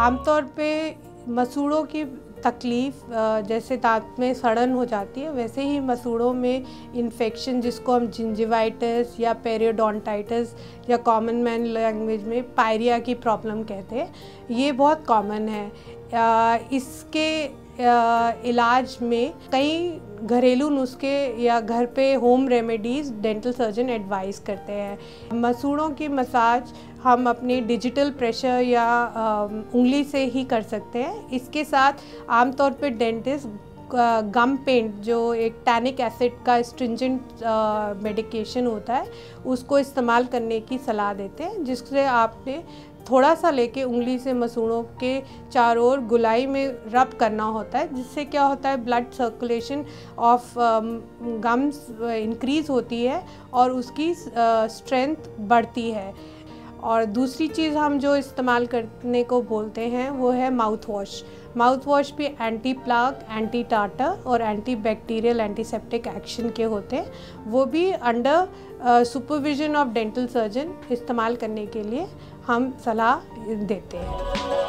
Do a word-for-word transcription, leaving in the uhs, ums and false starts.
आमतौर पे मसूड़ों की तकलीफ़ जैसे दांत में सड़न हो जाती है, वैसे ही मसूड़ों में इन्फेक्शन, जिसको हम जिंजिवाइटिस या पेरियोडोंटाइटिस या कॉमन मैन लैंग्वेज में पायरिया की प्रॉब्लम कहते हैं, ये बहुत कॉमन है। इसके इलाज में कई घरेलू नुस्खे या घर पे home remedies dental surgeon advice करते हैं। मसूड़ों की मसाज हम अपनी डिजिटल प्रेशर या उंगली से ही कर सकते हैं। इसके साथ आमतौर पे डेंटिस्ट गम पेंट, जो एक टैनिक एसिड का स्ट्रिंजेंट मेडिकेशन होता है, उसको इस्तेमाल करने की सलाह देते हैं, जिससे आपने थोड़ा सा लेके उंगली से मसूड़ों के चारों ओर गुलाई में रब करना होता है, जिससे क्या होता है, blood circulation of gums increase होती है और उसकी स्ट्रेंथ बढ़ती है। और दूसरी चीज़ हम जो इस्तेमाल करने को बोलते हैं वो है माउथ वॉश। माउथ वॉश भी एंटी प्लाक, एंटी टार्टर और एंटी बैक्टीरियल एंटीसेप्टिक एक्शन के होते हैं। वो भी under supervision of dental surgeon इस्तेमाल करने के लिए हम सलाह देते हैं।